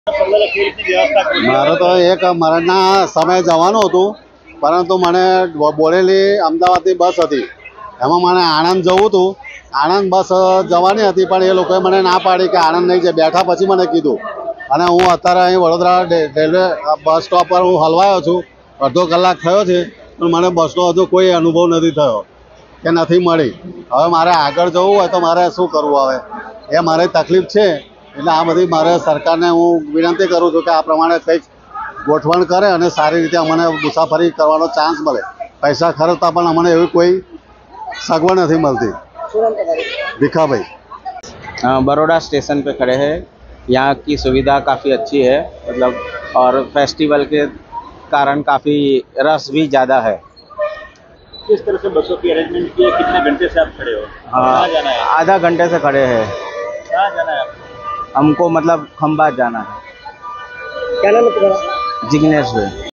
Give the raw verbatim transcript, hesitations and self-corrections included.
મારે તો એક મરણના સમયે જવાનું હતું, પરંતુ મને બોરેલી અમદાવાદની બસ હતી, એમાં મને આણંદ જવું હતું. આણંદ બસ જવાની હતી, પણ એ લોકોએ મને ના પાડી કે આણંદ નહીં જાય. બેઠા પછી મને કીધું, અને હું અત્યારે અહીં વડોદરા રેલવે બસ સ્ટોપ પર હું હલવાયો છું. અડધો કલાક થયો છે, પણ મને બસનો હજુ કોઈ અનુભવ નથી થયો કે નથી મળી. હવે મારે આગળ જવું હોય તો મારે શું કરવું? હવે એ મારી તકલીફ છે. એટલે આ બધી મારે સરકારને હું વિનંતી કરું છું કે આ પ્રમાણે કંઈક ગોઠવણ કરે અને સારી રીતે અમને મુસાફરી કરવાનો ચાન્સ મળે. પૈસા ખર્ચતા પણ અમને એવી કોઈ સગવડ નથી મળતી. ભીખા ભાઈ, बड़ौदा स्टेशन पे खड़े हैं। यहाँ की सुविधा काफ़ी अच्छी है, मतलब और फेस्टिवल के कारण काफ़ी रस भी ज़्यादा है। किस तरह से बसों की अरेंजमेंट की है? कितने घंटे से आप खड़े हो? कहाँ जाना है? आधा घंटे से खड़े हैं। कहाँ जाना है आपको? हमको मतलब खंबात जाना है। क्या नाम है तुम्हारा? जिग्नेश भाई।